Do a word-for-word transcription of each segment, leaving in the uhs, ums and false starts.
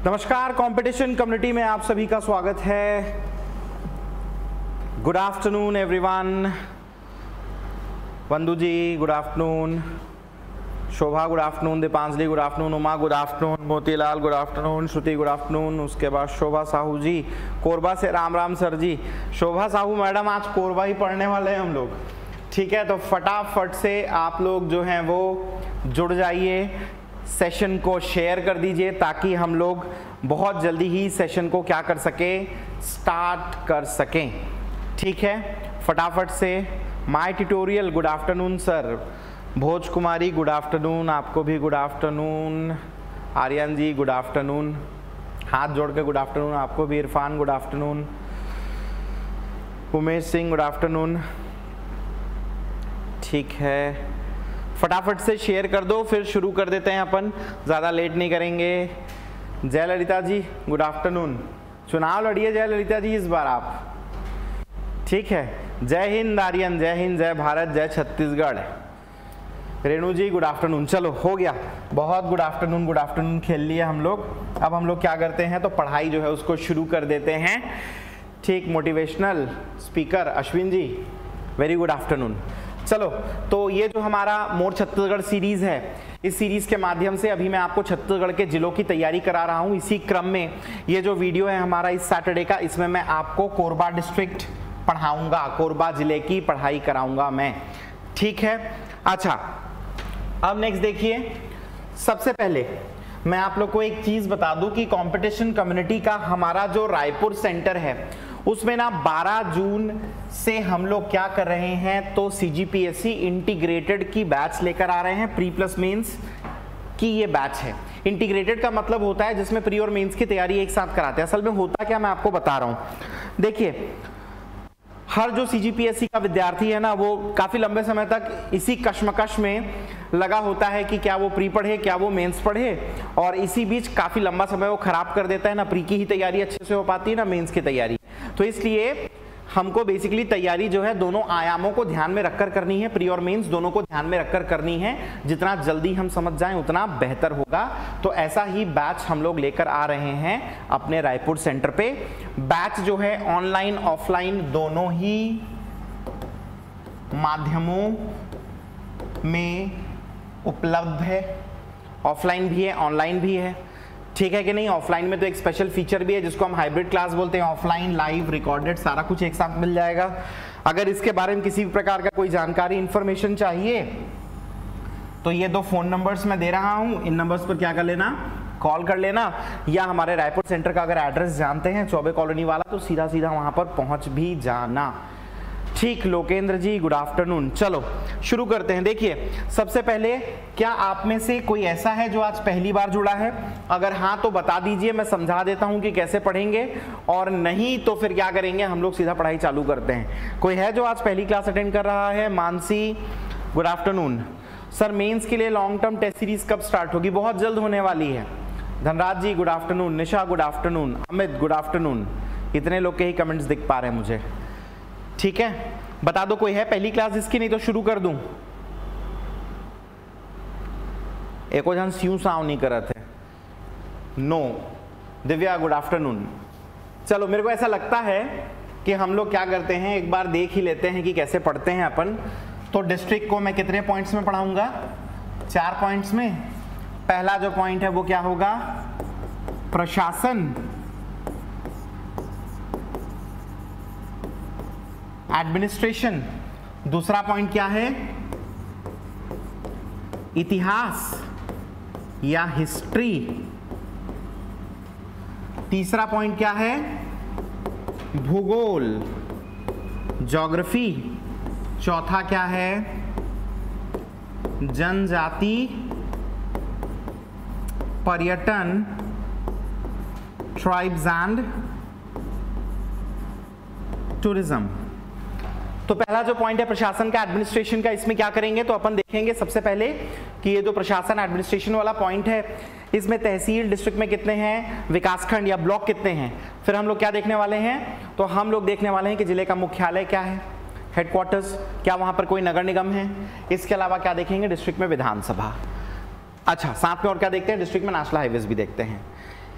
नमस्कार, competition community में आप सभी का स्वागत है। Good afternoon everyone. Vandu ji good afternoon, Shobha good afternoon, Deepanjali good afternoon, Uma good afternoon, Motilal good afternoon, Shruti good afternoon. उसके बाद शोभा साहू जी कोरबा से, राम राम सर जी। शोभा साहू मैडम आज कोरबा ही पढ़ने वाले हैं हम लोग, ठीक है। तो फटाफट से आप लोग जो हैं वो जुड़ जाइए, सेशन को शेयर कर दीजिए ताकि हम लोग बहुत जल्दी ही सेशन को क्या कर सकें, स्टार्ट कर सकें, ठीक है। फटाफट से my tutorial good afternoon sir. Bhoj Kumari good afternoon, आपको भी good afternoon. Aryan ji good afternoon, हाथ जोड़ के गुड आफ्टरनून आपको भी। Irfan good afternoon, Umesh Singh good afternoon, ठीक है। फटाफट से शेयर कर दो, फिर शुरू कर देते हैं अपन, ज़्यादा लेट नहीं करेंगे। जय ललिता जी गुड आफ्टरनून। चुनाव लड़िए जय ललिता जी इस बार आप, ठीक है। जय हिंद आर्यन, जय हिंद, जय भारत, जय छत्तीसगढ़। Renu ji good afternoon. चलो हो गया, बहुत गुड आफ्टरनून गुड आफ्टरनून खेल लिया हम लोग। अब हम लोग क्या करते हैं, तो पढ़ाई जो है उसको शुरू कर देते हैं, ठीक। Motivational speaker Ashwin ji very good afternoon. चलो, तो ये जो हमारा मोर छत्तीसगढ़ सीरीज है, इस सीरीज के माध्यम से अभी मैं आपको छत्तीसगढ़ के जिलों की तैयारी करा रहा हूँ। इसी क्रम में ये जो वीडियो है हमारा इस सैटरडे का, इसमें मैं आपको कोरबा डिस्ट्रिक्ट पढ़ाऊंगा, कोरबा जिले की पढ़ाई कराऊंगा मैं, ठीक है। अच्छा, अब नेक्स्ट देखिए, सबसे पहले मैं आप लोग को एक चीज बता दूं कि कंपटीशन कम्युनिटी का हमारा जो रायपुर सेंटर है उसमें ना बारह जून से हम लोग क्या कर रहे हैं, तो सीजीपीएससी इंटीग्रेटेड की बैच लेकर आ रहे हैं। प्री प्लस मेंस की ये बैच है। इंटीग्रेटेड का मतलब होता है जिसमें प्री और मेंस की तैयारी एक साथ कराते हैं। असल में होता क्या, मैं आपको बता रहा हूं। देखिए, हर जो सीजीपीएससी का विद्यार्थी है ना, वो काफी लंबे समय तक इसी कश्मकश में लगा होता है कि क्या वो प्री पढ़े, क्या वो मेंस पढ़े, और इसी बीच काफी लंबा समय वो खराब कर देता है। ना प्री की ही तैयारी अच्छे से हो पाती है, ना मेंस की तैयारी। तो इसलिए हमको बेसिकली तैयारी जो है दोनों आयामों को ध्यान में रखकर करनी है, प्री और मेंस दोनों को ध्यान में रखकर करनी है। जितना जल्दी हम समझ जाएं उतना बेहतर होगा। तो ऐसा ही बैच हम लोग लेकर आ रहे हैं अपने रायपुर सेंटर पे। बैच जो है ऑनलाइन ऑफलाइन दोनों ही माध्यमों में उपलब्ध है। ऑफलाइन भी है, ऑनलाइन भी है, ठीक है कि नहीं। ऑफलाइन में तो एक स्पेशल फीचर भी है जिसको हम हाइब्रिड क्लास बोलते हैं। ऑफलाइन लाइव रिकॉर्डेड सारा कुछ एक साथ मिल जाएगा। अगर इसके बारे में किसी भी प्रकार का कोई जानकारी इंफॉर्मेशन चाहिए तो ये दो फोन नंबर्स मैं दे रहा हूं, इन नंबर्स पर क्या कर लेना, कॉल कर लेना, या हमारे रायपुर सेंटर का अगर एड्रेस जानते हैं चौबे कॉलोनी वाला, तो सीधा सीधा वहां पर पहुंच भी जाना, ठीक। Lokendra ji good afternoon. चलो शुरू करते हैं। देखिए, सबसे पहले क्या आप में से कोई ऐसा है जो आज पहली बार जुड़ा है? अगर हाँ तो बता दीजिए, मैं समझा देता हूं कि कैसे पढ़ेंगे, और नहीं तो फिर क्या करेंगे, हम लोग सीधा पढ़ाई चालू करते हैं। कोई है जो आज पहली क्लास अटेंड कर रहा है? Mansi good afternoon. Sir mains के लिए लॉन्ग टर्म टेस्ट सीरीज कब स्टार्ट होगी? बहुत जल्द होने वाली है। Dhanraj ji good afternoon, Nisha good afternoon, Amit good afternoon. इतने लोग के ही कमेंट्स दिख पा रहे हैं मुझे, ठीक है। बता दो कोई है पहली क्लास इसकी, नहीं तो शुरू कर दूं। एक जन स्यू साव नहीं कर थे। नो। Divya good afternoon. चलो, मेरे को ऐसा लगता है कि हम लोग क्या करते हैं, एक बार देख ही लेते हैं कि कैसे पढ़ते हैं अपन। तो डिस्ट्रिक्ट को मैं कितने पॉइंट्स में पढ़ाऊंगा? चार पॉइंट्स में। पहला जो पॉइंट है वो क्या होगा, प्रशासन, एडमिनिस्ट्रेशन। दूसरा पॉइंट क्या है, इतिहास या हिस्ट्री। तीसरा पॉइंट क्या है, भूगोल, ज्योग्राफी। चौथा क्या है, जनजाति, पर्यटन, ट्राइब्स एंड टूरिज्म। तो पहला जो पॉइंट है प्रशासन का, एडमिनिस्ट्रेशन का, इसमें क्या करेंगे, तो अपन देखेंगे सबसे पहले कि ये जो प्रशासन एडमिनिस्ट्रेशन वाला पॉइंट है, इसमें तहसील डिस्ट्रिक्ट में कितने हैं, विकासखंड या ब्लॉक कितने हैं। फिर हम लोग क्या देखने वाले हैं, तो हम लोग देखने वाले हैं कि जिले का मुख्यालय क्या है, हेडक्वार्टर्स, क्या वहां पर कोई नगर निगम है। इसके अलावा क्या देखेंगे, डिस्ट्रिक्ट में विधानसभा। अच्छा, साथ में और क्या देखते हैं, डिस्ट्रिक्ट में नेशनल हाईवेज भी देखते हैं।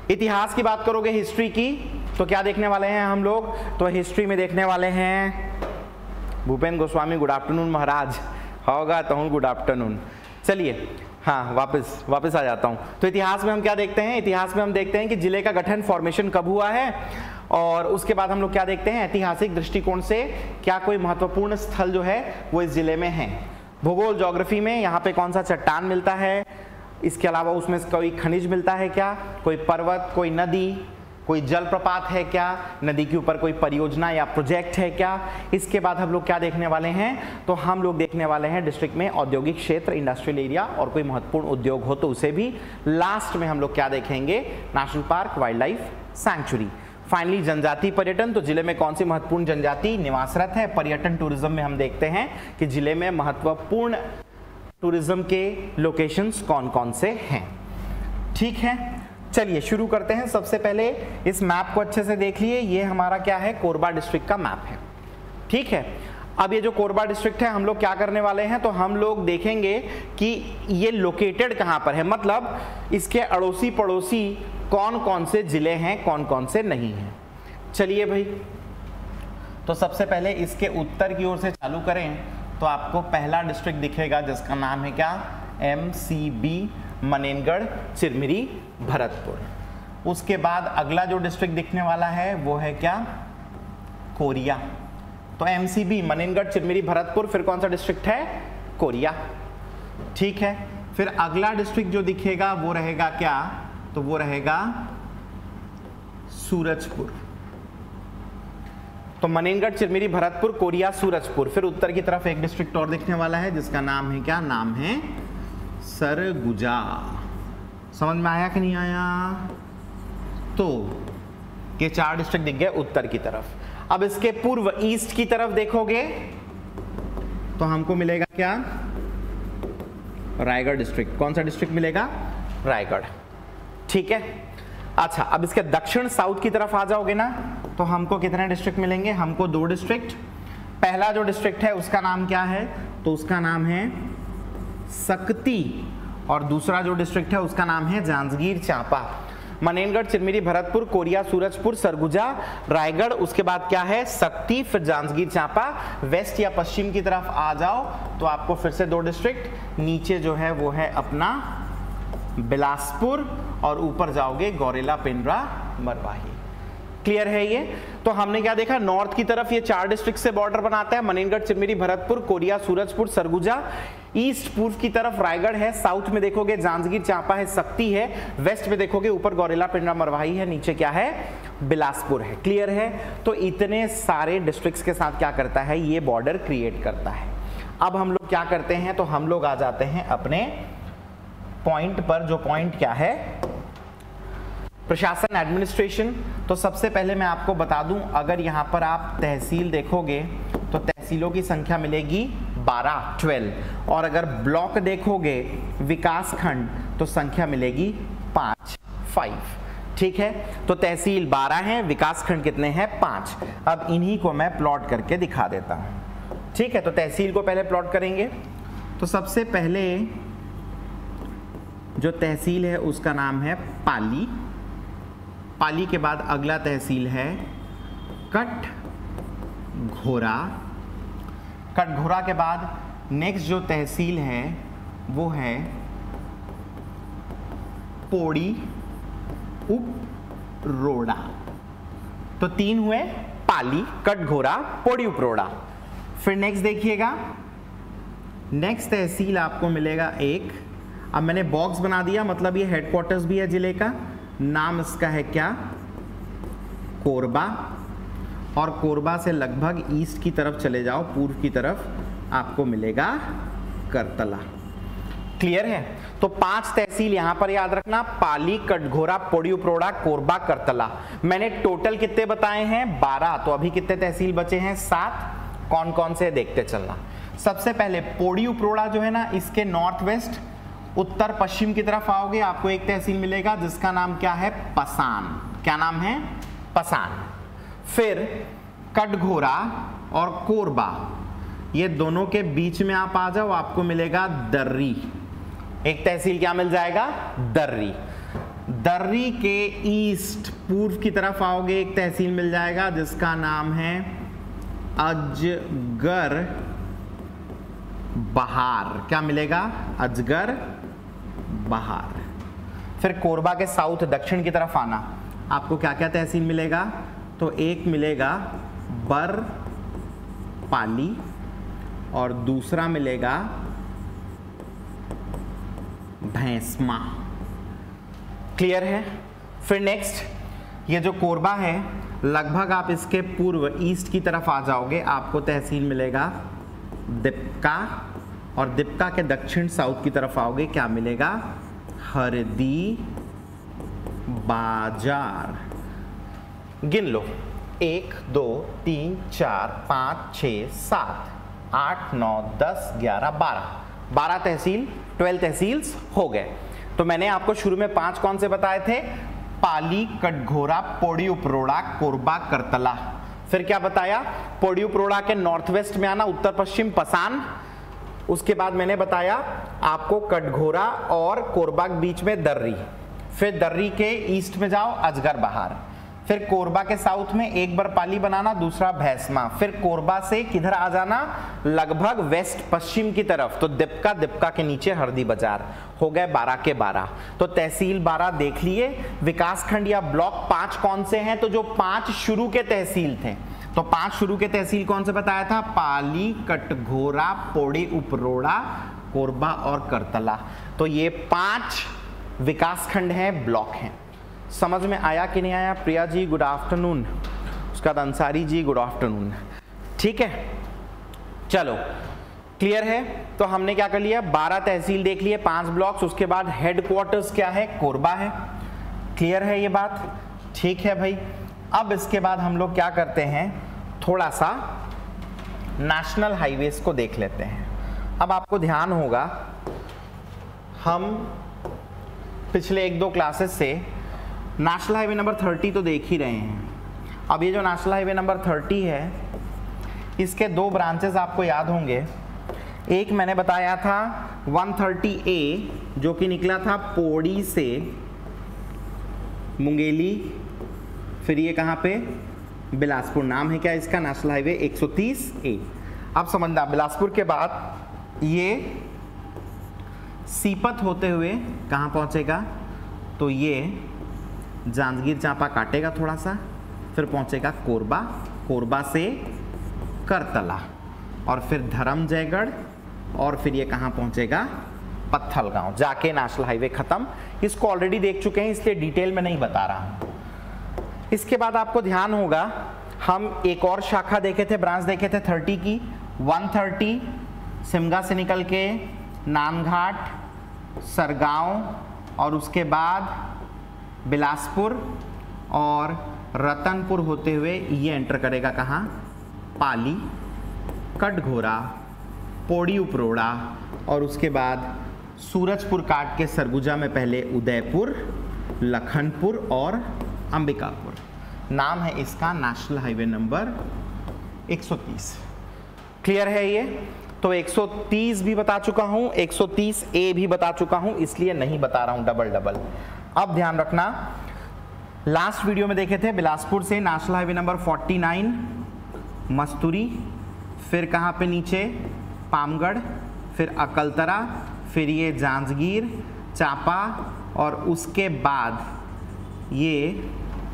इतिहास की बात करोगे, हिस्ट्री की, तो क्या देखने वाले हैं हम लोग, तो हिस्ट्री में देखने वाले हैं भूपेन गोस्वामी, गुड आफ्टरनून महाराज, होगा तो हूँ गुड आफ्टरनून। चलिए हाँ वापस वापस आ जाता हूँ। तो इतिहास में हम क्या देखते हैं, इतिहास में हम देखते हैं कि जिले का गठन फॉर्मेशन कब हुआ है, और उसके बाद हम लोग क्या देखते हैं, ऐतिहासिक दृष्टिकोण से क्या कोई महत्वपूर्ण स्थल जो है वो इस जिले में है। भूगोल ज्योग्राफी में यहाँ पे कौन सा चट्टान मिलता है, इसके अलावा उसमें कोई खनिज मिलता है क्या, कोई पर्वत, कोई नदी, कोई जलप्रपात है क्या, नदी के ऊपर कोई परियोजना या प्रोजेक्ट है क्या। इसके बाद हम लोग क्या देखने वाले हैं, तो हम लोग देखने वाले हैं डिस्ट्रिक्ट में औद्योगिक क्षेत्र, इंडस्ट्रियल एरिया, और कोई महत्वपूर्ण उद्योग हो तो उसे भी। लास्ट में हम लोग क्या देखेंगे, national park, wildlife sanctuary. Finally जनजाति पर्यटन, तो जिले में कौन सी महत्वपूर्ण जनजाति निवासरत है। पर्यटन टूरिज्म में हम देखते हैं कि जिले में महत्वपूर्ण टूरिज्म के लोकेशंस कौन कौन से हैं। ठीक है, चलिए शुरू करते हैं। सबसे पहले इस मैप को अच्छे से देख लिए, ये हमारा क्या है, कोरबा डिस्ट्रिक्ट का मैप है। ठीक है, अब ये जो कोरबा डिस्ट्रिक्ट है हम लोग क्या करने वाले हैं, तो हम लोग देखेंगे कि ये लोकेटेड कहाँ पर है, मतलब इसके अड़ोसी पड़ोसी कौन कौन से जिले हैं, कौन कौन से नहीं हैं। चलिए भाई, तो सबसे पहले इसके उत्तर की ओर से चालू करें तो आपको पहला डिस्ट्रिक्ट दिखेगा जिसका नाम है क्या, एम सी बी, मनेनगढ़, चिरमिरी, भरतपुर। उसके बाद अगला जो डिस्ट्रिक्ट दिखने वाला है वो है क्या, कोरिया। तो एम सी बी, मनेनगढ़, चिरमिरी, भरतपुर, फिर कौन सा डिस्ट्रिक्ट है, कोरिया। ठीक है, फिर अगला डिस्ट्रिक्ट जो दिखेगा वो रहेगा क्या, तो वो रहेगा सूरजपुर। तो मनेनगढ़, चिरमिरी, भरतपुर, कोरिया, सूरजपुर। फिर उत्तर की तरफ एक डिस्ट्रिक्ट और दिखने वाला है जिसका नाम है क्या, नाम है सरगुजा। समझ में आया कि नहीं आया, तो ये चार डिस्ट्रिक्ट दिख गए उत्तर की तरफ। अब इसके पूर्व ईस्ट की तरफ देखोगे तो हमको मिलेगा क्या, रायगढ़ डिस्ट्रिक्ट। कौन सा डिस्ट्रिक्ट मिलेगा, रायगढ़। ठीक है, अच्छा अब इसके दक्षिण साउथ की तरफ आ जाओगे ना तो हमको कितने डिस्ट्रिक्ट मिलेंगे, हमको दो डिस्ट्रिक्ट। पहला जो डिस्ट्रिक्ट है उसका नाम क्या है, तो उसका नाम है सकती, और दूसरा जो डिस्ट्रिक्ट है उसका नाम है जांजगीर चांपा। मनेनगढ़, चिरमिरी, भरतपुर, कोरिया, सूरजपुर, सरगुजा, रायगढ़, उसके बाद क्या है, सकती, फिर जांजगीर चांपा। वेस्ट या पश्चिम की तरफ आ जाओ तो आपको फिर से दो डिस्ट्रिक्ट, नीचे जो है वो है अपना बिलासपुर, और ऊपर जाओगे गौरेला, पिंडरा, मरवाही। क्लियर है ये। तो हमने क्या देखा, नॉर्थ की तरफ ये चार डिस्ट्रिक्ट से बॉर्डर बनाता है, मनेनगढ़, चिरमिरी, भरतपुर, कोरिया, सूरजपुर, सरगुजा। ईस्ट पूर्व की तरफ रायगढ़ है, साउथ में देखोगे जांजगीर चांपा है, सकती है, वेस्ट में देखोगे ऊपर गौरेला, पिंडरा, मरवाही है, नीचे क्या है, बिलासपुर है। क्लियर है। तो इतने सारे डिस्ट्रिक्ट्स के साथ क्या करता है, ये बॉर्डर क्रिएट करता है। अब हम लोग क्या करते हैं, तो हम लोग आ जाते हैं अपने पॉइंट पर, जो पॉइंट क्या है, प्रशासन, एडमिनिस्ट्रेशन। तो सबसे पहले मैं आपको बता दूं, अगर यहाँ पर आप तहसील देखोगे तो तहसीलों की संख्या मिलेगी बारह, ट्वेल्व, और अगर ब्लॉक देखोगे, विकास खंड, तो संख्या मिलेगी पाँच, फाइव। ठीक है, तो तहसील बारह हैं, विकास खंड कितने हैं, पाँच। अब इन्हीं को मैं प्लॉट करके दिखा देता हूँ। ठीक है, तो तहसील को पहले प्लॉट करेंगे। तो सबसे पहले जो तहसील है उसका नाम है पाली। पाली के बाद अगला तहसील है कटघोरा। कटघोरा के बाद नेक्स्ट जो तहसील है वो है पौड़ी उपरोड़ा। तो तीन हुए, पाली, कटघोरा, पौड़ी उपरोड़ा। फिर नेक्स्ट देखिएगा, नेक्स्ट तहसील आपको मिलेगा एक, अब मैंने बॉक्स बना दिया, मतलब ये हेडक्वार्टर्स भी है जिले का, नाम इसका है क्या, कोरबा। और कोरबा से लगभग ईस्ट की तरफ चले जाओ, पूर्व की तरफ, आपको मिलेगा करतला। क्लियर है। तो पांच तहसील यहां पर याद रखना, पाली, कटघोरा, पौड़ी उपरोड़ा, कोरबा, करतला। मैंने टोटल कितने बताए हैं, बारह। तो अभी कितने तहसील बचे हैं, सात। कौन कौन से देखते चलना। सबसे पहले पौड़ी उपरोड़ा जो है ना, इसके नॉर्थ वेस्ट, उत्तर पश्चिम की तरफ आओगे, आपको एक तहसील मिलेगा जिसका नाम क्या है, पसान। क्या नाम है, पसान। फिर कटघोरा और कोरबा, ये दोनों के बीच में आप आ जाओ, आपको मिलेगा दर्री। एक तहसील क्या मिल जाएगा, दर्री। दर्री के ईस्ट पूर्व की तरफ आओगे, एक तहसील मिल जाएगा जिसका नाम है अजगर बहार। क्या मिलेगा? अजगर बहार। फिर कोरबा के साउथ दक्षिण की तरफ आना, आपको क्या क्या तहसील मिलेगा? तो एक मिलेगा बर पाली और दूसरा मिलेगा भैंसमा। क्लियर है? फिर नेक्स्ट ये जो कोरबा है, लगभग आप इसके पूर्व ईस्ट की तरफ आ जाओगे, आपको तहसील मिलेगा दीपका और दीपका के दक्षिण साउथ की तरफ आओगे, क्या मिलेगा? हरदी बाजार। गिन लो, एक दो तीन चार पाँच छः सात आठ नौ दस ग्यारह बारह बारह तहसील, ट्वेल्व तहसील्स हो गए। तो मैंने आपको शुरू में पांच कौन से बताए थे? पाली, कटघोरा, पौड़ी उपरोड़ा, कोरबा, करतला। फिर क्या बताया? पौड़ी उपरोड़ा के नॉर्थ वेस्ट में आना, उत्तर पश्चिम पसान। उसके बाद मैंने बताया आपको कटघोरा और कोरबा के बीच में दर्री। फिर दर्री के ईस्ट में जाओ, अजगर बहार। फिर कोरबा के साउथ में एक बार पाली बनाना, दूसरा भैंसमा। फिर कोरबा से किधर आ जाना? लगभग वेस्ट पश्चिम की तरफ, तो दीपका, दीपका के नीचे हरदी बाजार। हो गए बारह के बारह। तो तहसील बारह देख लिए। विकासखंड या ब्लॉक पांच कौन से हैं? तो जो पांच शुरू के तहसील थे, तो पांच शुरू के तहसील कौन से बताया था? पाली, कटघोरा, पौड़ी उपरोड़ा, कोरबा और करतला। तो ये पांच विकासखंड हैं, ब्लॉक हैं। समझ में आया कि नहीं आया? प्रिया जी गुड आफ्टरनून, उसका बाद अंसारी जी गुड आफ्टरनून। ठीक है, चलो क्लियर है। तो हमने क्या कर लिया? बारह तहसील देख लिए, पांच ब्लॉक्स। उसके बाद हेडक्वार्टर्स क्या है? कोरबा है। क्लियर है ये बात? ठीक है भाई। अब इसके बाद हम लोग क्या करते हैं, थोड़ा सा नेशनल हाईवेज को देख लेते हैं। अब आपको ध्यान होगा, हम पिछले एक दो क्लासेस से नेशनल हाईवे नंबर तीस तो देख ही रहे हैं। अब ये जो नेशनल हाईवे नंबर तीस है, इसके दो ब्रांचेस आपको याद होंगे। एक मैंने बताया था एक सौ तीस ए, जो कि निकला था पौड़ी से मुंगेली, फिर ये कहाँ पे? बिलासपुर। नाम है क्या इसका? नेशनल हाईवे एक सौ तीस ए। अब समझना, बिलासपुर के बाद ये सीपत होते हुए कहाँ पहुँचेगा? तो ये जांजगीर चांपा काटेगा थोड़ा सा, फिर पहुंचेगा कोरबा, कोरबा से करतला और फिर धर्मजयगढ़ और फिर ये कहाँ पहुंचेगा? पत्थलगांव, जाके नेशनल हाईवे खत्म। इसको ऑलरेडी देख चुके हैं, इसलिए डिटेल में नहीं बता रहा हूं। इसके बाद आपको ध्यान होगा, हम एक और शाखा देखे थे, ब्रांच देखे थे तीस की। एक सौ तीस सिमगा से निकल के नानघाट, सरगांव और उसके बाद बिलासपुर और रतनपुर होते हुए ये एंटर करेगा कहाँ? पाली, कटघोरा, पौड़ी उपरोड़ा और उसके बाद सूरजपुर काट के सरगुजा में पहले उदयपुर, लखनपुर और अंबिकापुर। नाम है इसका नेशनल हाईवे नंबर एक सौ तीस। क्लियर है ये? तो एक सौ तीस भी बता चुका हूं, एक सौ तीस ए भी बता चुका हूं, इसलिए नहीं बता रहा हूं डबल डबल। अब ध्यान रखना, लास्ट वीडियो में देखे थे बिलासपुर से नेशनल हाईवे नंबर उनचास मस्तूरी, फिर कहाँ पे नीचे? पामगढ़, फिर अकलतरा, फिर ये जांजगीर चांपा और उसके बाद ये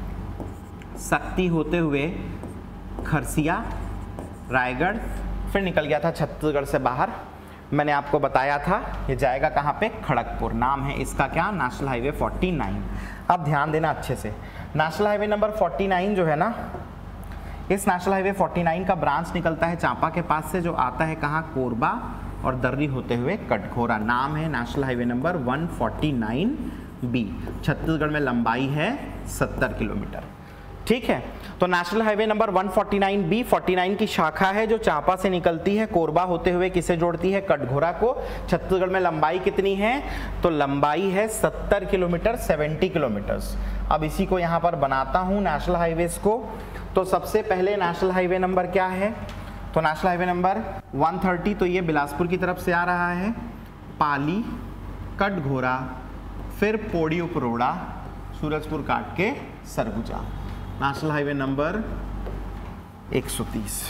सक्ती होते हुए खरसिया, रायगढ़, फिर निकल गया था छत्तीसगढ़ से बाहर। मैंने आपको बताया था ये जाएगा कहाँ पे? खड़गपुर। नाम है इसका क्या? नेशनल हाईवे उनचास। अब ध्यान देना अच्छे से, नेशनल हाईवे नंबर उनचास जो है ना, इस नेशनल हाईवे उनचास का ब्रांच निकलता है चांपा के पास से, जो आता है कहाँ? कोरबा और दर्री होते हुए कटघोरा। नाम है नेशनल हाईवे नंबर एक सौ उनचास बी। छत्तीसगढ़ में लंबाई है सत्तर किलोमीटर। ठीक है, तो नेशनल हाईवे नंबर एक सौ उनचास बी उनचास की शाखा है जो चांपा से निकलती है, कोरबा होते हुए किसे जोड़ती है? कटघोरा को। छत्तीसगढ़ में लंबाई कितनी है? तो लंबाई है सत्तर किलोमीटर, सत्तर किलोमीटर्स। अब इसी को यहाँ पर बनाता हूँ नेशनल हाईवेज को। तो सबसे पहले नेशनल हाईवे नंबर क्या है? तो नेशनल हाईवे नंबर एक सौ तीस, तो ये बिलासपुर की तरफ से आ रहा है, पाली, कटघोरा, फिर पौड़ी उपरोड़ा, सूरजपुर काट के सरगुजा, नेशनल हाईवे नंबर एक सौ तीस।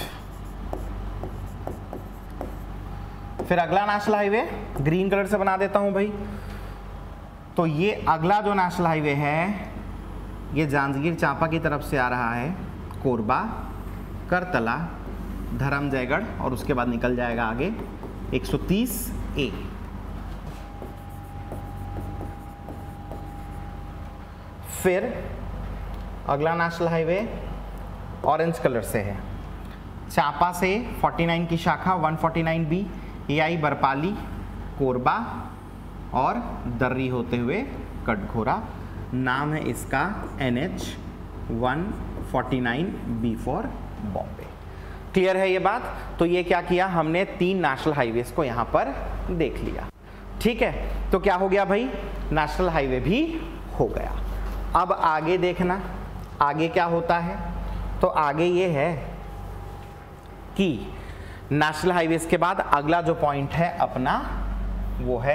फिर अगला नेशनल हाईवे ग्रीन कलर से बना देता हूं भाई। तो ये अगला जो नेशनल हाईवे है ये जांजगीर चांपा की तरफ से आ रहा है, कोरबा, करतला, धर्मजयगढ़ और उसके बाद निकल जाएगा आगे एक सौ तीस ए। फिर अगला नेशनल हाईवे ऑरेंज कलर से है, चांपा से उनचास की शाखा एक सौ उनचास बी, एआई बरपाली, कोरबा और दर्री होते हुए कटघोरा। नाम है इसका एन एच एक सौ उनचास बी फॉर बॉम्बे। क्लियर है ये बात? तो ये क्या किया हमने, तीन नेशनल हाईवेज को यहाँ पर देख लिया। ठीक है, तो क्या हो गया भाई, नेशनल हाईवे भी हो गया। अब आगे देखना, आगे क्या होता है। तो आगे ये है कि नेशनल हाईवेज के बाद अगला जो पॉइंट है अपना वो है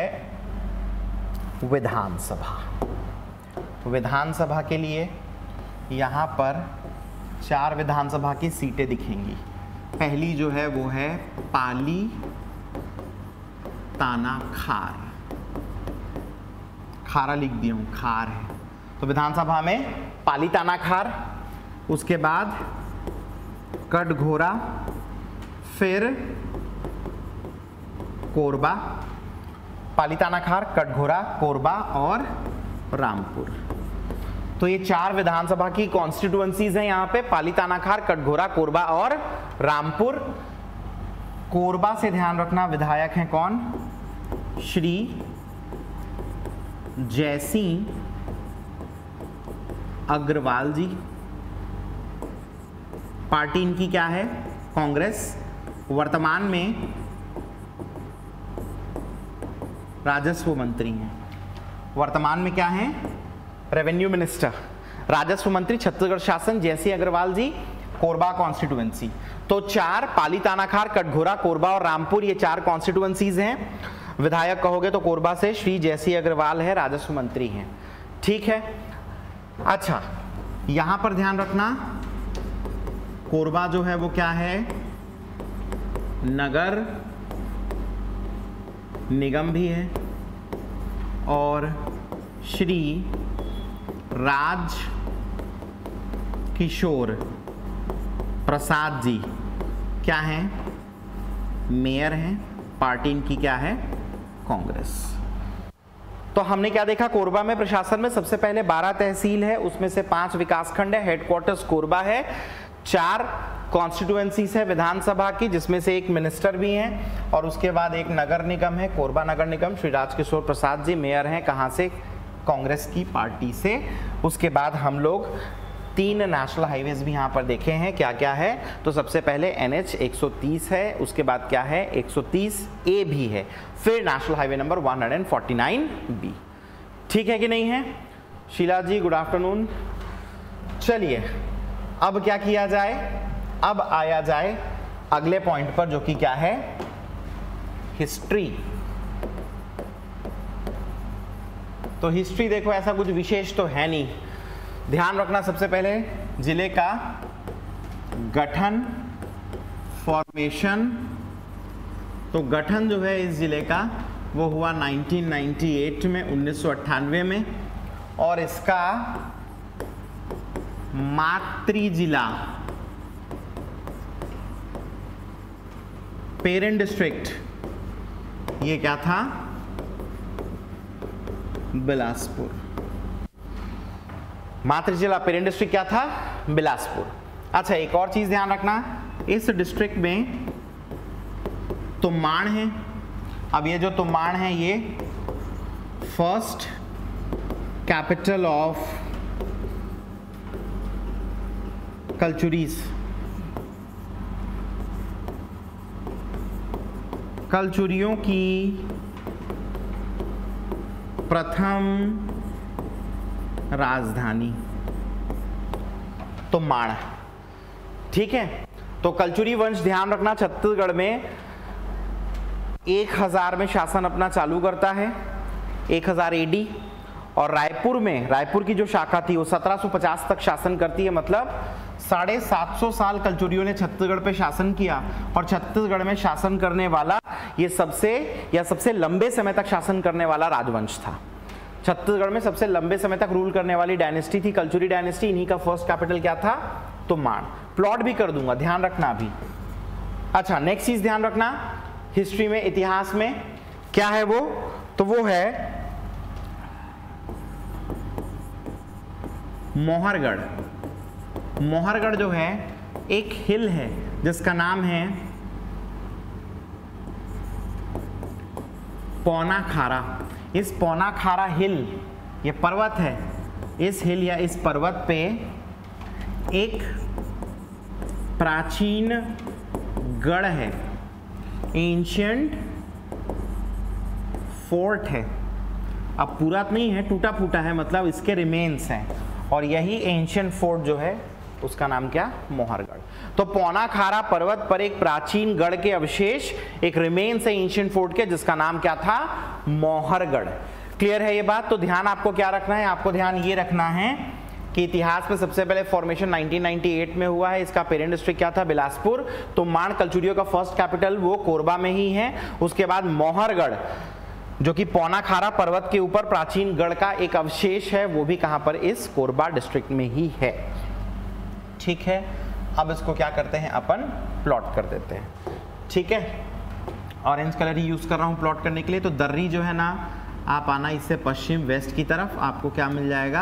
विधानसभा। विधानसभा के लिए यहाँ पर चार विधानसभा की सीटें दिखेंगी। पहली जो है वो है पाली ताना खार, खारा लिख दिया हूँ, खार है तो विधानसभा में पाली ताना खार, उसके बाद कटघोरा, फिर कोरबा, पाली ताना खार, कटघोरा, कोरबा और रामपुर। तो ये चार विधानसभा की कॉन्स्टिट्यूएंसीज हैं यहाँ पे, पाली ताना खार, कटघोरा, कोरबा और रामपुर। कोरबा से ध्यान रखना विधायक हैं कौन, श्री जयसिंह अग्रवाल जी। पार्टी इनकी क्या है, कांग्रेस। वर्तमान में राजस्व मंत्री हैं, वर्तमान में क्या हैं, रेवेन्यू मिनिस्टर, राजस्व मंत्री छत्तीसगढ़ शासन, जयसिंह अग्रवाल जी, कोरबा कॉन्स्टिट्यूएंसी। तो चार, पाली तानाखार, कटघोरा, कोरबा और रामपुर, ये चार कॉन्स्टिट्यूएंसीज हैं। विधायक कहोगे तो कोरबा से श्री जयसिंह अग्रवाल है, राजस्व मंत्री हैं। ठीक है, अच्छा यहां पर ध्यान रखना, कोरबा जो है वो क्या है, नगर निगम भी है, और श्री राज किशोर प्रसाद जी क्या हैं, मेयर हैं। पार्टी इनकी क्या है, कांग्रेस। तो हमने क्या देखा, कोरबा में प्रशासन में सबसे पहले बारह तहसील है, उसमें से पांच विकासखंड है, हेडक्वार्टर्स कोरबा है, चार कॉन्स्टिट्यूएंसीज है विधानसभा की जिसमें से एक मिनिस्टर भी हैं, और उसके बाद एक नगर निगम है, कोरबा नगर निगम, श्री राजकिशोर प्रसाद जी मेयर हैं, कहाँ से, कांग्रेस की पार्टी से। उसके बाद हम लोग तीन नेशनल हाईवेज भी यहाँ पर देखे हैं, क्या क्या है, तो सबसे पहले एन एच एक सौ तीस है, उसके बाद क्या है, एक सौ तीस ए भी है, फिर नेशनल हाईवे नंबर एक सौ उनचास बी। ठीक है कि नहीं है? Sheela ji good afternoon. चलिए अब क्या किया जाए, अब आया जाए अगले पॉइंट पर जो कि क्या है, हिस्ट्री। तो हिस्ट्री देखो ऐसा कुछ विशेष तो है नहीं, ध्यान रखना सबसे पहले जिले का गठन, फॉर्मेशन। तो गठन जो है इस जिले का वो हुआ उन्नीस सौ अट्ठानवे में, उन्नीस सौ अट्ठानवे में, और इसका मातृ जिला, पेरेंट डिस्ट्रिक्ट, ये क्या था, बिलासपुर। मातृ जिला पेरेंट डिस्ट्रिक्ट क्या था, बिलासपुर। अच्छा एक और चीज ध्यान रखना, इस डिस्ट्रिक्ट में तुम्माण है। अब ये जो तुम्माण है ये फर्स्ट कैपिटल ऑफ कलचुरीज, कलचुरियों की प्रथम राजधानी तुम्माड़। ठीक है, तो कलचुरी वंश ध्यान रखना छत्तीसगढ़ में एक हजार में शासन अपना चालू करता है, एक हजार एडी, और रायपुर में, रायपुर की जो शाखा थी वो सत्रह सौ पचास तक शासन करती है, मतलब साढ़े सात सौ साल कलचुरियों ने छत्तीसगढ़ पे शासन किया। और छत्तीसगढ़ में शासन करने वाला ये सबसे या सबसे लंबे समय तक शासन करने वाला राजवंश था। छत्तीसगढ़ में सबसे लंबे समय तक रूल करने वाली डायनेस्टी थी कलचुरी डायनेस्टी। इन्हीं का फर्स्ट कैपिटल क्या था? तो माण। प्लॉट भी कर दूंगा, ध्यान रखना अभी। अच्छा, नेक्स्ट चीज ध्यान रखना, हिस्ट्री में, इतिहास में क्या है वो, तो वो है मोहरगढ़। मोहरगढ़ जो है एक हिल है जिसका नाम है पौना खारा। इस पौना खारा हिल, ये पर्वत है, इस हिल या इस पर्वत पे एक प्राचीन गढ़ है, एंशियंट फोर्ट है। अब पूरा नहीं है, टूटा फूटा है, मतलब इसके रिमेन्स हैं। और यही एंशियंट फोर्ट जो है उसका नाम क्या? मोहरगढ़। तो पौना खारा पर्वत पर एक प्राचीन गढ़ के अवशेष, एक रिमेन्स है एंशियंट फोर्ट के, जिसका नाम क्या था? मोहरगढ़। क्लियर है ये बात? तो ध्यान आपको क्या रखना है? आपको ध्यान ये रखना है कि इतिहास में सबसे पहले फॉर्मेशन नाइनटीन नाइंटी एट में हुआ है। इसका पेरेंट डिस्ट्रिक्ट क्या था? बिलासपुर। तो माण कलचुरियों का फर्स्ट कैपिटल वो कोरबा में ही है। उसके बाद मोहरगढ़ जो कि पौना खारा पर्वत के ऊपर प्राचीन गढ़ का एक अवशेष है, वो भी कहां पर? इस कोरबा डिस्ट्रिक्ट में ही है। ठीक है, अब इसको क्या करते हैं अपन? प्लॉट कर देते हैं। ठीक है, ऑरेंज कलर ही यूज कर रहा हूं प्लॉट करने के लिए। तो दर्री जो है ना, आप आना इससे पश्चिम वेस्ट की तरफ, आपको क्या मिल जाएगा?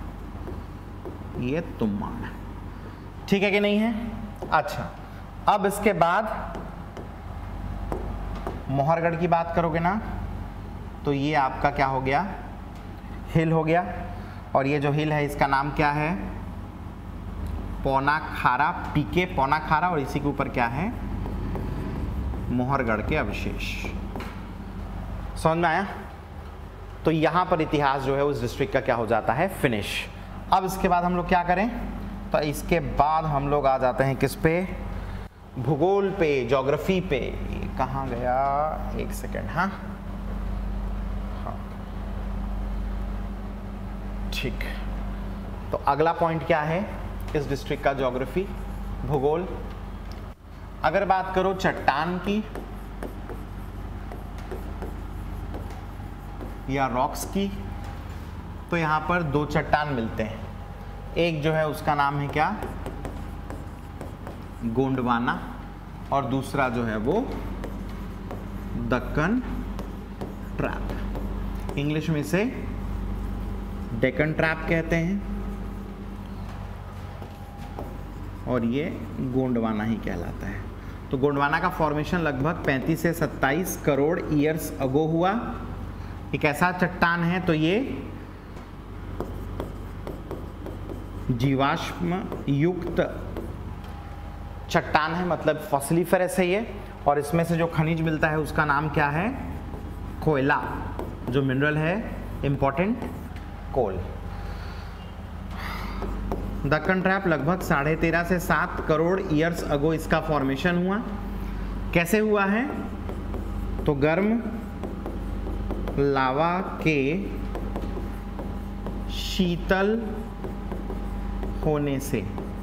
ये तुम्बाड़। ठीक है कि नहीं है? अच्छा, अब इसके बाद मोहरगढ़ की बात करोगे ना, तो ये आपका क्या हो गया? हिल हो गया। और ये जो हिल है इसका नाम क्या है? पौना खारा, पीके पौना खारा, और इसी के ऊपर क्या है? मोहरगढ़ के अवशेष। समझ में आया? तो यहां पर इतिहास जो है उस डिस्ट्रिक्ट का क्या हो जाता है? फिनिश। अब इसके बाद हम लोग क्या करें? तो इसके बाद हम लोग आ जाते हैं किस पे? भूगोल पे, ज्योग्राफी पे। कहाँ गया? एक सेकेंड। हाँ हाँ ठीक। तो अगला पॉइंट क्या है इस डिस्ट्रिक्ट का? ज्योग्राफी, भूगोल। अगर बात करो चट्टान की या रॉक्स की, तो यहां पर दो चट्टान मिलते हैं। एक जो है उसका नाम है क्या? गोंडवाना, और दूसरा जो है वो दक्कन ट्रैप। इंग्लिश में इसे डेक्कन ट्रैप कहते हैं, और ये गोंडवाना ही कहलाता है। तो गोंडवाना का फॉर्मेशन लगभग पैंतीस से सत्ताईस करोड़ ईयर्स अगो हुआ। एक ऐसा चट्टान है, तो ये जीवाश्म युक्त चट्टान है, मतलब फॉसिलिफेरस है ये। और इसमें से जो खनिज मिलता है उसका नाम क्या है? कोयला। जो मिनरल है इंपॉर्टेंट, कोल। दक्कन ट्रैप लगभग साढ़े तेरह से सात करोड़ ईयर्स अगो इसका फॉर्मेशन हुआ। कैसे हुआ है? तो गर्म लावा के शीतल होने से,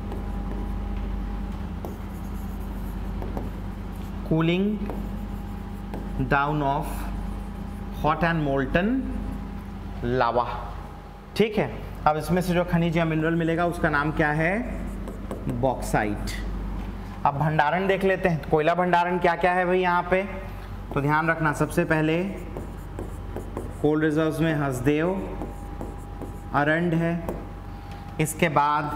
cooling down of hot and molten lava. ठीक है, अब इसमें से जो खनिज या मिनरल मिलेगा उसका नाम क्या है? बॉक्साइट। अब भंडारण देख लेते हैं। कोयला भंडारण क्या क्या है भाई यहाँ पे? तो ध्यान रखना, सबसे पहले कोल रिजर्व्स में हसदेव, अरंड है। इसके बाद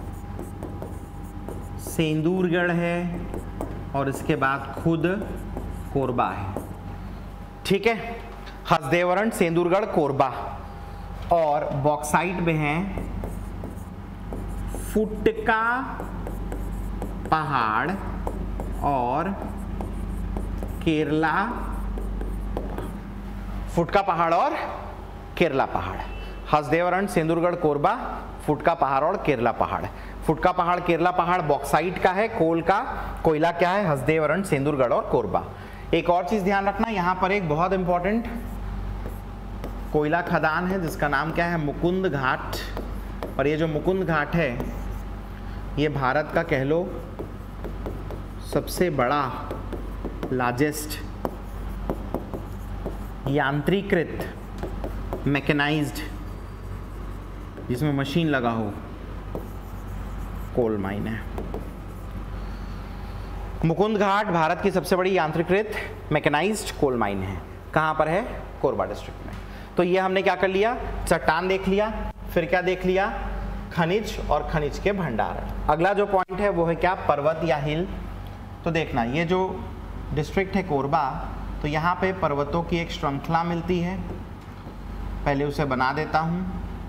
सेंदूरगढ़ है, और इसके बाद खुद कोरबा है। ठीक है, हसदेव, अरंड, सेंदूरगढ़, कोरबा। और बॉक्साइट में है फुटका पहाड़ और केरला, फुटका पहाड़ और केरला पहाड़। हसदेव, अरंड, सेंदूरगढ़, कोरबा, फुटका पहाड़ और केरला पहाड़। फुटका पहाड़, केरला पहाड़ बॉक्साइट का है, कोल का, कोयला क्या है? हसदेव, अरंड, सेंदूरगढ़ और कोरबा। एक और चीज ध्यान रखना, यहां पर एक बहुत इंपॉर्टेंट कोयला खदान है जिसका नाम क्या है, मुकुंद घाट। और ये जो मुकुंद घाट है ये भारत का कह लो सबसे बड़ा लार्जेस्ट यांत्रिकृत मैकेनाइज्ड जिसमें मशीन लगा हो कोल माइन है। मुकुंद घाट भारत की सबसे बड़ी यांत्रिकृत मैकेनाइज्ड कोल माइन है। कहाँ पर है, कोरबा डिस्ट्रिक्ट में। तो ये हमने क्या कर लिया, चट्टान देख लिया, फिर क्या देख लिया, खनिज और खनिज के भंडार। अगला जो पॉइंट है वो है क्या, पर्वत या हिल। तो देखना ये जो डिस्ट्रिक्ट है कोरबा, तो यहाँ पे पर्वतों की एक श्रृंखला मिलती है। पहले उसे बना देता हूँ।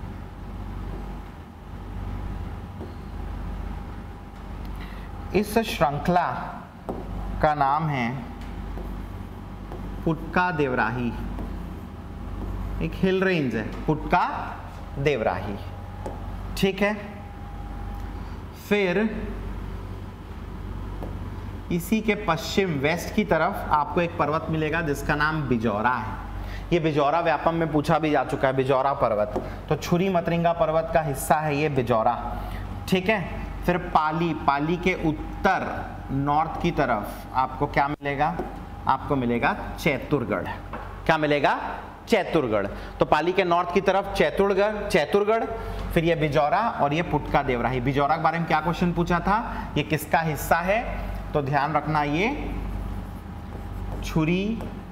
इस श्रृंखला का नाम है पुटका देवराही। एक हिल रेंज है पुटका देवराही, ठीक है। फिर इसी के पश्चिम वेस्ट की तरफ आपको एक पर्वत मिलेगा जिसका नाम बिजौरा है। ये बिजौरा व्यापम में पूछा भी जा चुका है, बिजौरा पर्वत। तो छुरी मतरिंगा पर्वत का हिस्सा है ये बिजौरा, ठीक है। फिर पाली, पाली के उत्तर नॉर्थ की तरफ आपको क्या मिलेगा, आपको मिलेगा चैतुरगढ़। क्या मिलेगा, चैतुरगढ़। तो पाली के नॉर्थ की तरफ चैतुरगढ़, चैतुरगढ़, फिर ये बिजौरा और ये पुटका देवराही। बिजौरा के बारे में क्या क्वेश्चन पूछा था, ये किसका हिस्सा है, तो ध्यान रखना ये छुरी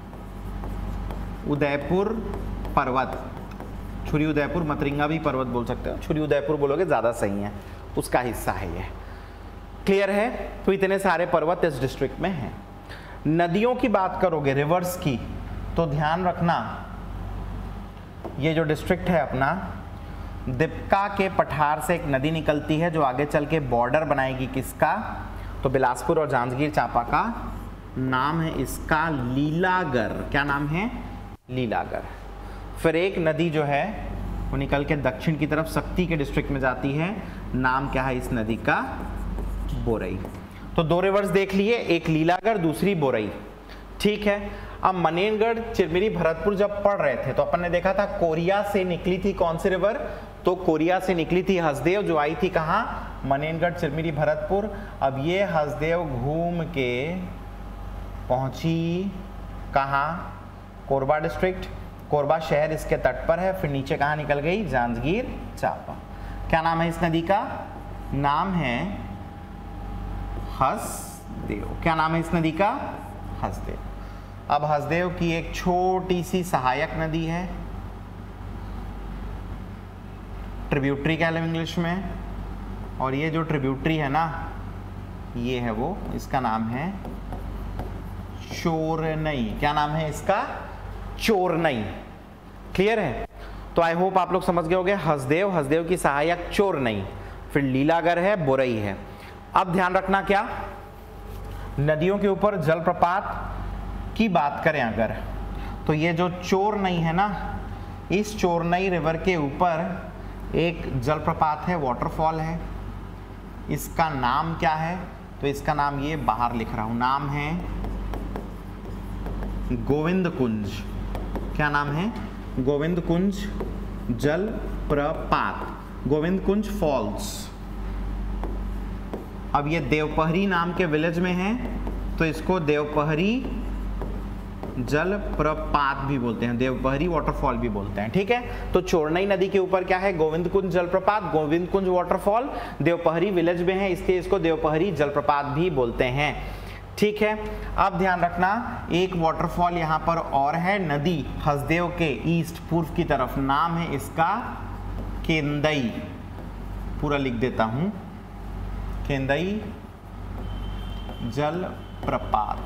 उदयपुर पर्वत, छुरी उदयपुर मतरिंगा भी पर्वत बोल सकते हो, छुरी उदयपुर बोलोगे ज्यादा सही है, उसका हिस्सा है ये। क्लियर है। तो इतने सारे पर्वत इस डिस्ट्रिक्ट में हैं। नदियों की बात करोगे, रिवर्स की, तो ध्यान रखना ये जो डिस्ट्रिक्ट है अपना, दीपका के पठार से एक नदी निकलती है जो आगे चल के बॉर्डर बनाएगी किसका, तो बिलासपुर और जांजगीर चांपा का। नाम है इसका लीलागर। क्या नाम है, लीलागर। फिर एक नदी जो है वो निकल के दक्षिण की तरफ शक्ति के डिस्ट्रिक्ट में जाती है। नाम क्या है इस नदी का, बोरई। तो दो रिवर्स देख लिए, एक लीलागर, दूसरी बोरई, ठीक है। अब मनेनगढ़ चिरमिरी भरतपुर जब पढ़ रहे थे तो अपन ने देखा था कोरिया से निकली थी कौन सी रिवर, तो कोरिया से निकली थी हसदेव, जो आई थी कहाँ, मनेनगढ़ चिरमिरी भरतपुर। अब ये हसदेव घूम के पहुंची कहाँ, कोरबा डिस्ट्रिक्ट, कोरबा शहर इसके तट पर है। फिर नीचे कहाँ निकल गई, जांजगीर चांपा। क्या नाम है इस नदी का, नाम है हसदेव। क्या नाम है इस नदी का, हसदेव। अब हसदेव की एक छोटी सी सहायक नदी है, ट्रिब्यूटरी कह लो इंग्लिश में, और ये जो ट्रिब्यूटरी है ना, ये है वो, इसका नाम है चोरनई। क्या नाम है इसका, चोरनई। क्लियर है। तो आई होप आप लोग समझ गए होंगे। हसदेव, हसदेव की सहायक चोरनई, फिर लीलागर है, बोरई है। अब ध्यान रखना क्या, नदियों के ऊपर जलप्रपात की बात करें अगर, तो ये जो चोरनई है ना, इस चोरनई रिवर के ऊपर एक जलप्रपात है, वाटरफॉल है। इसका नाम क्या है, तो इसका नाम ये बाहर लिख रहा हूं, नाम है गोविंद कुंज। क्या नाम है, गोविंद कुंज जलप्रपात, गोविंद कुंज फॉल्स। अब ये देवपहरी नाम के विलेज में है, तो इसको देवपहरी जलप्रपात भी बोलते हैं, देवपहरी वाटरफॉल भी बोलते हैं, ठीक है। तो चोरनई नदी के ऊपर क्या है, गोविंद कुंज जलप्रपात, गोविंद कुंज वाटरफॉल, देवपहरी विलेज में है, इसलिए इसको देवपहरी जलप्रपात भी बोलते हैं, ठीक है। अब ध्यान रखना, एक वाटरफॉल यहाँ पर और है, नदी हसदेव के ईस्ट पूर्व की तरफ, नाम है इसका केंदई। पूरा लिख देता हूं, केंदई जलप्रपात,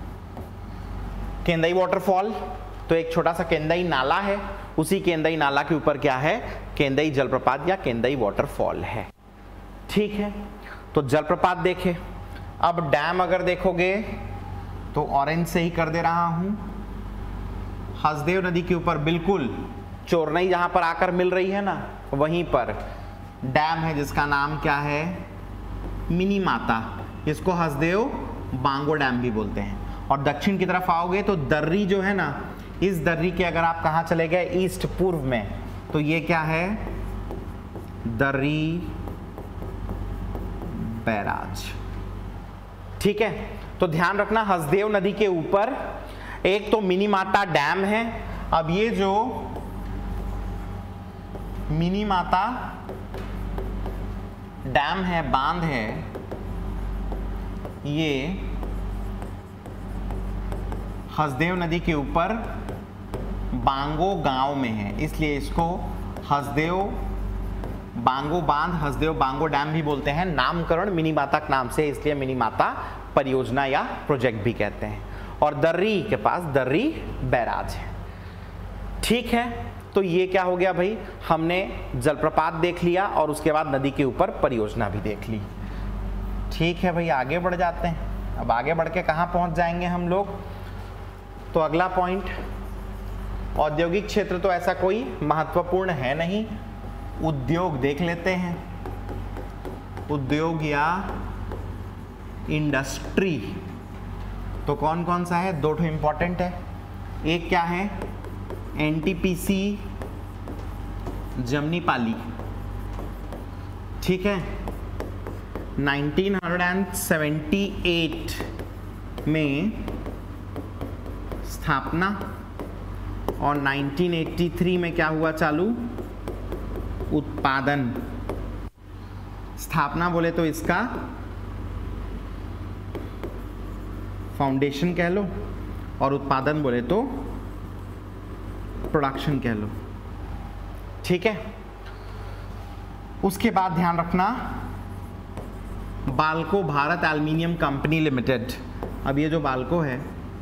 केंदई वाटरफॉल। तो एक छोटा सा केंदई नाला है, उसी केंदई नाला के ऊपर क्या है, केंदई जलप्रपात या केंदई वाटरफॉल है, ठीक है। तो जलप्रपात देखे। अब डैम अगर देखोगे तो ऑरेंज से ही कर दे रहा हूं, हसदेव नदी के ऊपर बिल्कुल चोरनई जहां पर आकर मिल रही है ना, वहीं पर डैम है जिसका नाम क्या है, मिनी माता। इसको हसदेव बांगो डैम भी बोलते हैं। और दक्षिण की तरफ आओगे तो दर्री जो है ना, इस दर्री के अगर आप कहाँ चले गए, ईस्ट पूर्व में, तो ये क्या है, दर्री बैराज। ठीक है, तो ध्यान रखना हसदेव नदी के ऊपर एक तो मिनीमाता डैम है। अब ये जो मिनीमाता डैम है, बांध है, ये हसदेव नदी के ऊपर बांगो गांव में है, इसलिए इसको हसदेव बांगो बांध, हसदेव बांगो डैम भी बोलते हैं। नामकरण मिनीमाता के नाम से, इसलिए मिनीमाता परियोजना या प्रोजेक्ट भी कहते हैं। और दर्री के पास दर्री बैराज है। ठीक है, तो ये क्या हो गया भाई, हमने जलप्रपात देख लिया और उसके बाद नदी के ऊपर परियोजना भी देख ली। ठीक है भाई, आगे बढ़ जाते हैं। अब आगे बढ़ के कहाँ पहुँच जाएंगे हम लोग, तो अगला पॉइंट, औद्योगिक क्षेत्र तो ऐसा कोई महत्वपूर्ण है नहीं, उद्योग देख लेते हैं। उद्योग या इंडस्ट्री तो कौन कौन सा है, दो ठो इंपॉर्टेंट है। एक क्या है, एनटीपीसी जमनीपाली। ठीक है, नाइनटीन सेवेंटी एट में स्थापना और नाइनटीन एटी थ्री में क्या हुआ चालू, उत्पादन। स्थापना बोले तो इसका फाउंडेशन कह लो, और उत्पादन बोले तो प्रोडक्शन कह लो। ठीक है, उसके बाद ध्यान रखना BALCO Bharat aluminium company limited. अब ये जो बाल्को है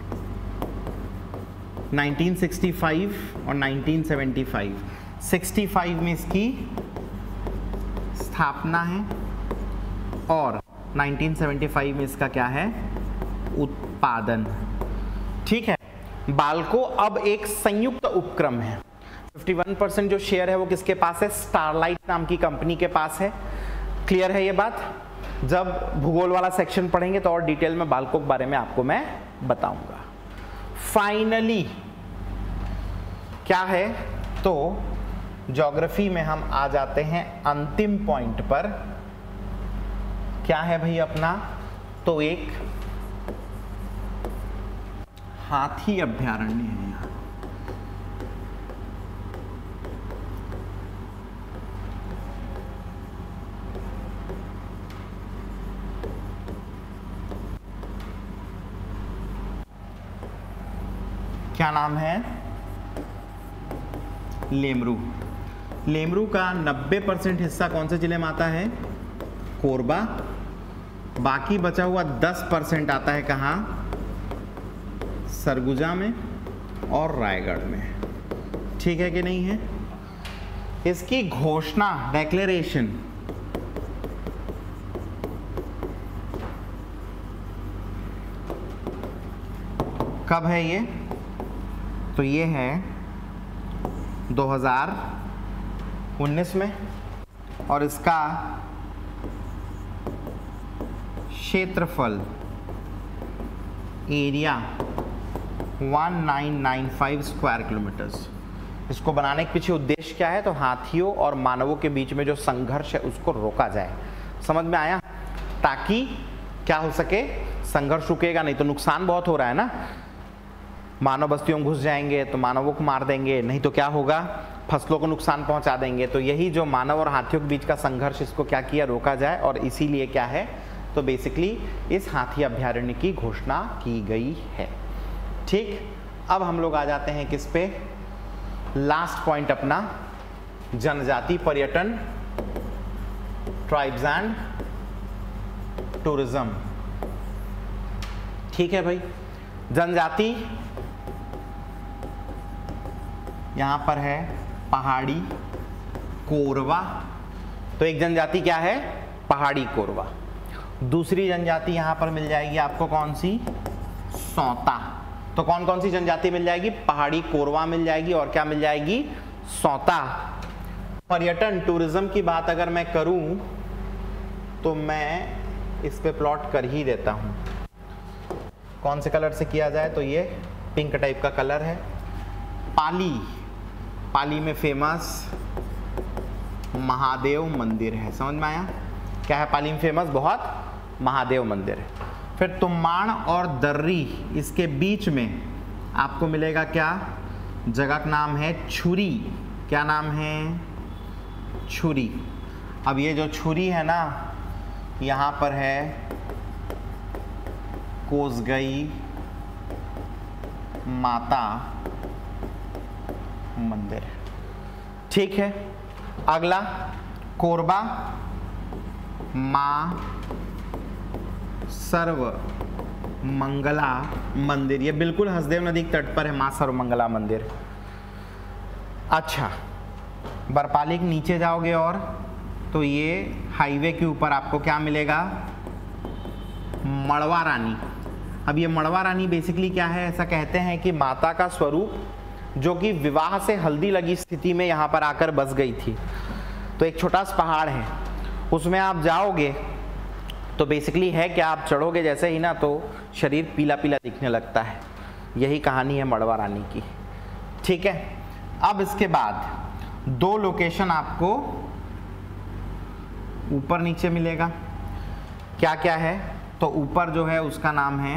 नाइनटीन सिक्सटी फाइव और nineteen seventy five, sixty five में इसकी स्थापना है और नाइनटीन सेवेंटी फाइव में इसका क्या है, उत्पादन। ठीक है, बाल्को अब एक संयुक्त उपक्रम है। इक्यावन परसेंट जो शेयर है वो किसके पास है, स्टारलाइट नाम की कंपनी के पास है। क्लियर है ये बात? जब भूगोल वाला सेक्शन पढ़ेंगे तो और डिटेल में बाल्को के बारे में आपको मैं बताऊंगा। फाइनली क्या है, तो ज्योग्राफी में हम आ जाते हैं अंतिम पॉइंट पर। क्या है भाई अपना, तो एक हाथी अभयारण्य है यहाँ। क्या नाम है, लेमरू। लेमरू का नब्बे परसेंट हिस्सा कौन से जिले में आता है, कोरबा। बाकी बचा हुआ दस परसेंट आता है कहाँ, सरगुजा में और रायगढ़ में। ठीक है कि नहीं है? इसकी घोषणा, डेक्लेरेशन, कब है ये, तो ये है दो हज़ार उन्नीस में, और इसका क्षेत्रफल, एरिया उन्नीस सौ पचानवे स्क्वायर किलोमीटर्स। इसको बनाने के पीछे उद्देश्य क्या है, तो हाथियों और मानवों के बीच में जो संघर्ष है उसको रोका जाए। समझ में आया? ताकि क्या हो सके, संघर्ष रुकेगा नहीं तो नुकसान बहुत हो रहा है ना, मानव बस्तियों में घुस जाएंगे तो मानवों को मार देंगे, नहीं तो क्या होगा, फसलों को नुकसान पहुंचा देंगे। तो यही जो मानव और हाथियों के बीच का संघर्ष, इसको क्या किया, रोका जाए। और इसीलिए क्या है, तो बेसिकली इस हाथी अभयारण्य की घोषणा की गई है। ठीक, अब हम लोग आ जाते हैं किस पे, लास्ट पॉइंट अपना, जनजाति पर्यटन, ट्राइब्स एंड टूरिज्म। ठीक है भाई, जनजाति यहां पर है पहाड़ी कोरवा। तो एक जनजाति क्या है, पहाड़ी कोरवा। दूसरी जनजाति यहां पर मिल जाएगी आपको कौन सी, सौता। तो कौन कौन सी जनजाति मिल जाएगी, पहाड़ी कोरवा मिल जाएगी और क्या मिल जाएगी, सौता। पर्यटन टूरिज्म की बात अगर मैं करूं तो मैं इस पे प्लॉट कर ही देता हूं। कौन से कलर से किया जाए, तो ये पिंक टाइप का कलर है। पाली, पाली में फेमस महादेव मंदिर है। समझ में आया? क्या है पाली में फेमस? बहुत महादेव मंदिर है। फिर तुम्बाड़ और दर्री, इसके बीच में आपको मिलेगा क्या? जगह का नाम है छुरी। क्या नाम है? छुरी। अब ये जो छुरी है ना, यहाँ पर है कोसगई माता मंदिर। ठीक है, अगला कोरबा माँ सर्व मंगला मंदिर। ये बिल्कुल हसदेव नदी के तट पर है माँ सर्व मंगला मंदिर। अच्छा, बरपाली के नीचे जाओगे और तो ये हाईवे के ऊपर आपको क्या मिलेगा? मड़वा रानी। अब ये मड़वा रानी बेसिकली क्या है? ऐसा कहते हैं कि माता का स्वरूप जो कि विवाह से हल्दी लगी स्थिति में यहाँ पर आकर बस गई थी। तो एक छोटा सा पहाड़ है, उसमें आप जाओगे तो बेसिकली है क्या, आप चढ़ोगे जैसे ही ना तो शरीर पीला पीला दिखने लगता है। यही कहानी है मड़वा रानी की। ठीक है, अब इसके बाद दो लोकेशन आपको ऊपर नीचे मिलेगा। क्या क्या है? तो ऊपर जो है उसका नाम है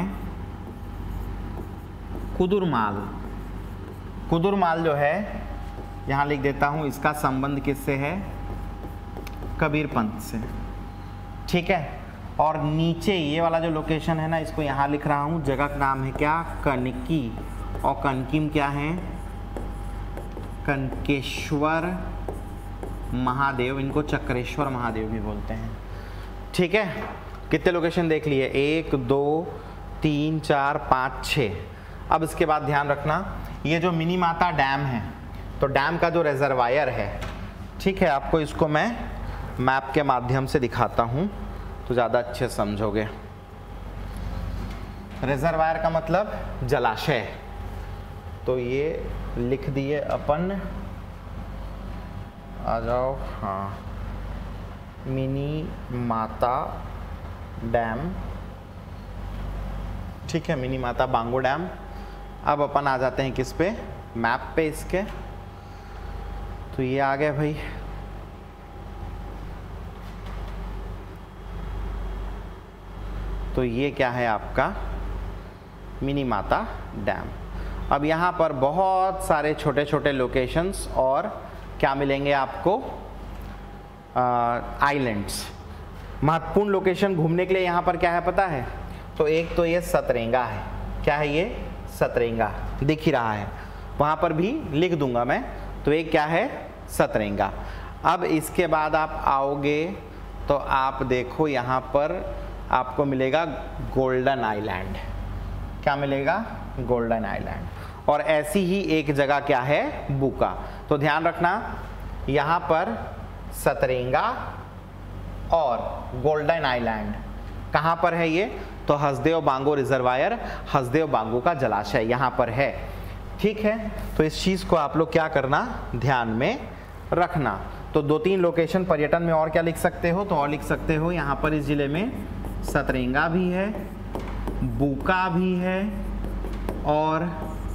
कुदुरमाल। कुदुरमाल जो है यहाँ लिख देता हूँ, इसका संबंध किससे है? कबीर पंथ से। ठीक है, और नीचे ये वाला जो लोकेशन है ना, इसको यहाँ लिख रहा हूँ, जगह का नाम है क्या? कनकी। और कनकी में क्या है? कनकेश्वर महादेव, इनको चक्रेश्वर महादेव भी बोलते हैं। ठीक है, कितने लोकेशन देख लिए? एक, दो, तीन, चार, पाँच, छः। अब इसके बाद ध्यान रखना, ये जो मिनी माता डैम है, तो डैम का जो रिजर्वायर है, ठीक है, आपको इसको मैं मैप के माध्यम से दिखाता हूँ तो ज़्यादा अच्छे समझोगे। रिजर्वायर का मतलब जलाशय। तो ये लिख दिए अपन, आ जाओ। हाँ, मिनी माता डैम। ठीक है, मिनी माता बांगो डैम। अब अपन आ जाते हैं किस पे? मैप पे इसके। तो ये आ गया भाई। तो ये क्या है आपका? मिनी माता डैम। अब यहाँ पर बहुत सारे छोटे छोटे लोकेशंस और क्या मिलेंगे आपको? आइलैंड्स। महत्वपूर्ण लोकेशन घूमने के लिए यहाँ पर क्या है पता है? तो एक तो ये सतरेंगा है। क्या है ये? सतरेंगा, दिख ही रहा है, वहाँ पर भी लिख दूंगा मैं। तो एक क्या है? सतरेंगा। अब इसके बाद आप आओगे तो आप देखो यहाँ पर आपको मिलेगा गोल्डन आइलैंड। क्या मिलेगा? Golden island. और ऐसी ही एक जगह क्या है? बुका। तो ध्यान रखना, यहाँ पर सतरेंगा और गोल्डन आइलैंड कहाँ पर है? ये तो हसदेव बांगो रिजर्वायर, हसदेव बांगो का जलाशय यहाँ पर है। ठीक है, तो इस चीज़ को आप लोग क्या करना, ध्यान में रखना। तो दो तीन लोकेशन पर्यटन में और क्या लिख सकते हो? तो और लिख सकते हो यहाँ पर इस जिले में सतरेंगा भी है, बुका भी है और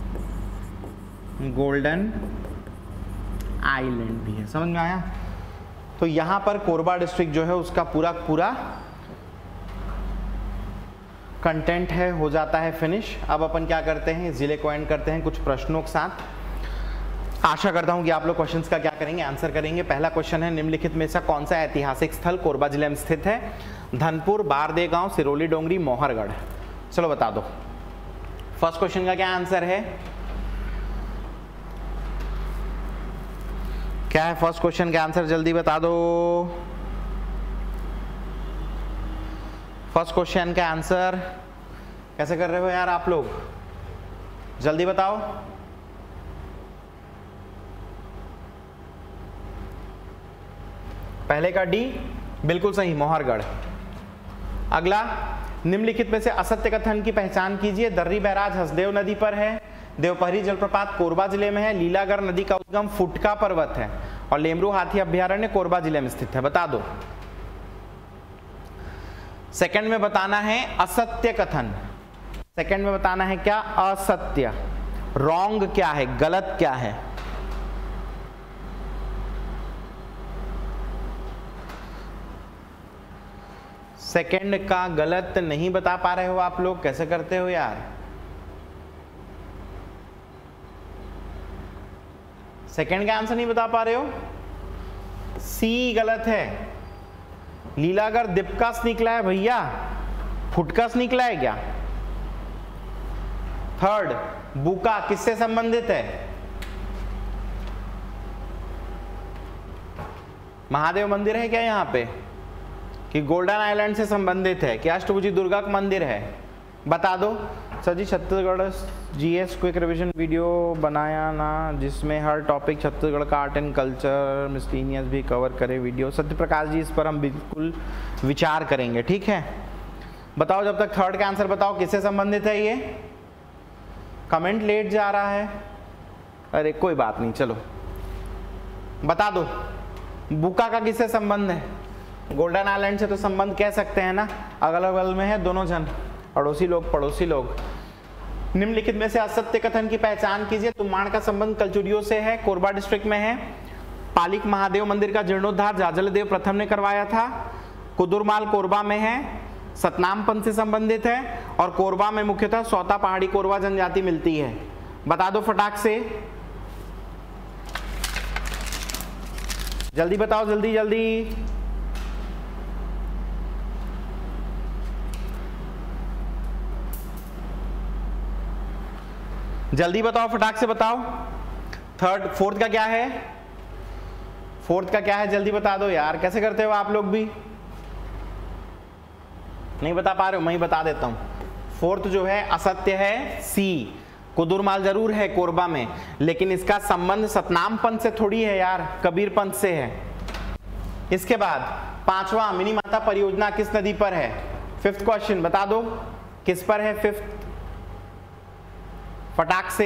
गोल्डन आइलैंड भी है। समझ में आया? तो यहाँ पर कोरबा डिस्ट्रिक्ट जो है उसका पूरा पूरा कंटेंट है, हो जाता है फिनिश। अब अपन क्या करते हैं, इस जिले को एंड करते हैं कुछ प्रश्नों के साथ। आशा करता हूं कि आप लोग क्वेश्चंस का क्या करेंगे, आंसर करेंगे। पहला क्वेश्चन है, निम्नलिखित में से कौन सा ऐतिहासिक स्थल कोरबा जिले में स्थित है? धनपुर, बारदे गांव, सिरोली डोंगरी, मोहरगढ़। चलो बता दो, फर्स्ट क्वेश्चन का क्या आंसर है? क्या है फर्स्ट क्वेश्चन का आंसर? जल्दी बता दो। फर्स्ट क्वेश्चन का आंसर कैसे कर रहे हो यार आप लोग? जल्दी बताओ। पहले का डी बिल्कुल सही, मोहरगढ़। अगला, निम्नलिखित में से असत्य कथन की पहचान कीजिए। दर्री बैराज हसदेव नदी पर है, देवपहरी जलप्रपात कोरबा जिले में है, लीलागर नदी का उद्गम फुटका पर्वत है और लेमरू हाथी अभ्यारण्य कोरबा जिले में स्थित है। बता दो। सेकंड में बताना है असत्य कथन। सेकंड में बताना है क्या? असत्य। रॉन्ग क्या है, गलत क्या है? सेकंड का गलत नहीं बता पा रहे हो आप लोग, कैसे करते हो यार? सेकंड का आंसर नहीं बता पा रहे हो? सी गलत है। लीलागर दिपकास निकला है भैया, फुटकास निकला है क्या? थर्ड, बुका किससे संबंधित है? महादेव मंदिर है क्या यहाँ पे, कि गोल्डन आइलैंड से संबंधित है, क्या अष्टभुजी दुर्गा का मंदिर है? बता दो। Sir ji Chhattisgarh GS quick revision video बनाया ना, जिसमें हर टॉपिक छत्तीसगढ़ का आर्ट एंड कल्चर मिसलेनियस भी कवर करे वीडियो। सत्य प्रकाश जी इस पर हम बिल्कुल विचार करेंगे, ठीक है। बताओ जब तक थर्ड का आंसर बताओ किससे संबंधित है ये? कमेंट लेट जा रहा है, अरे कोई बात नहीं, चलो बता दो। बुका का किससे संबंध है? गोल्डन आइलैंड से तो संबंध कह सकते हैं ना, अगल बगल में है दोनों जन, अड़ोसी लोग पड़ोसी लोग। निम्नलिखित में से असत्य कथन की पहचान कीजिए। तुम्बाड़ का संबंध कलचुरियों से है, कोरबा डिस्ट्रिक्ट में है। पालिक महादेव मंदिर का जीर्णोद्धार जाजलदेव प्रथम ने करवाया था। कुदुरमाल कोरबा में है, सतनाम पंथ से संबंधित है, और कोरबा में मुख्यतः सौता पहाड़ी कोरबा जनजाति मिलती है। बता दो फटाक से, जल्दी बताओ, जल्दी जल्दी। जल्दी बताओ, फटाक से बताओ। थर्ड, फोर्थ का क्या है? फोर्थ का क्या है जल्दी बता दो यार, कैसे करते हो आप लोग भी? नहीं बता पा रहे हो, मैं ही बता देता हूं। फोर्थ जो है असत्य है, सी। कुदुरमाल जरूर है कोरबा में, लेकिन इसका संबंध सतनाम पंथ से थोड़ी है यार, कबीर पंथ से है। इसके बाद पांचवा, मिनी माता परियोजना किस नदी पर है? फिफ्थ क्वेश्चन बता दो, किस पर है फिफ्थ? फटाक से।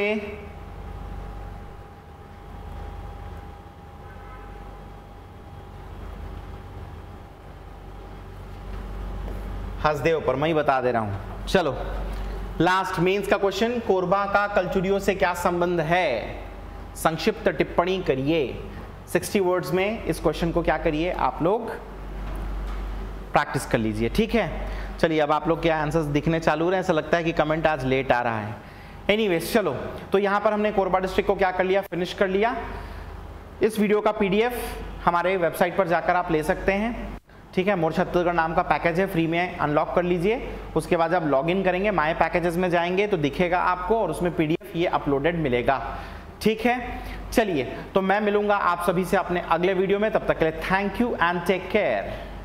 हसदेव पर, मैं ही बता दे रहा हूं। चलो लास्ट मेंस का क्वेश्चन, कोरबा का कलचुरियों से क्या संबंध है? संक्षिप्त टिप्पणी करिए। साठ वर्ड्स में इस क्वेश्चन को क्या करिए आप लोग, प्रैक्टिस कर लीजिए, ठीक है। चलिए अब आप लोग के आंसर्स दिखने चालू रहे, ऐसा लगता है कि कमेंट आज लेट आ रहा है। एनीवेज चलो, तो यहाँ पर हमने कोरबा डिस्ट्रिक्ट को क्या कर लिया, फिनिश कर लिया। इस वीडियो का पीडीएफ हमारे वेबसाइट पर जाकर आप ले सकते हैं, ठीक है। मोर छत्तीसगढ़ नाम का पैकेज है, फ्री में अनलॉक कर लीजिए। उसके बाद जब लॉगिन करेंगे माय पैकेजेस में जाएंगे तो दिखेगा आपको, और उसमें पीडीएफ ये अपलोडेड मिलेगा, ठीक है। चलिए तो मैं मिलूंगा आप सभी से अपने अगले वीडियो में, तब तक के लिए thank you and take care.